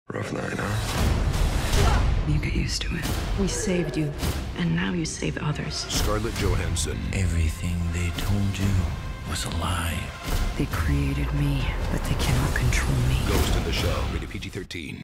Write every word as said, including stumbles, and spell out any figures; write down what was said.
Rough night, huh? You get used to it. We saved you, and now you save others. Scarlett Johansson. Everything they told you was a lie. They created me, but they cannot control me. Ghost in the Shell, rated P G thirteen.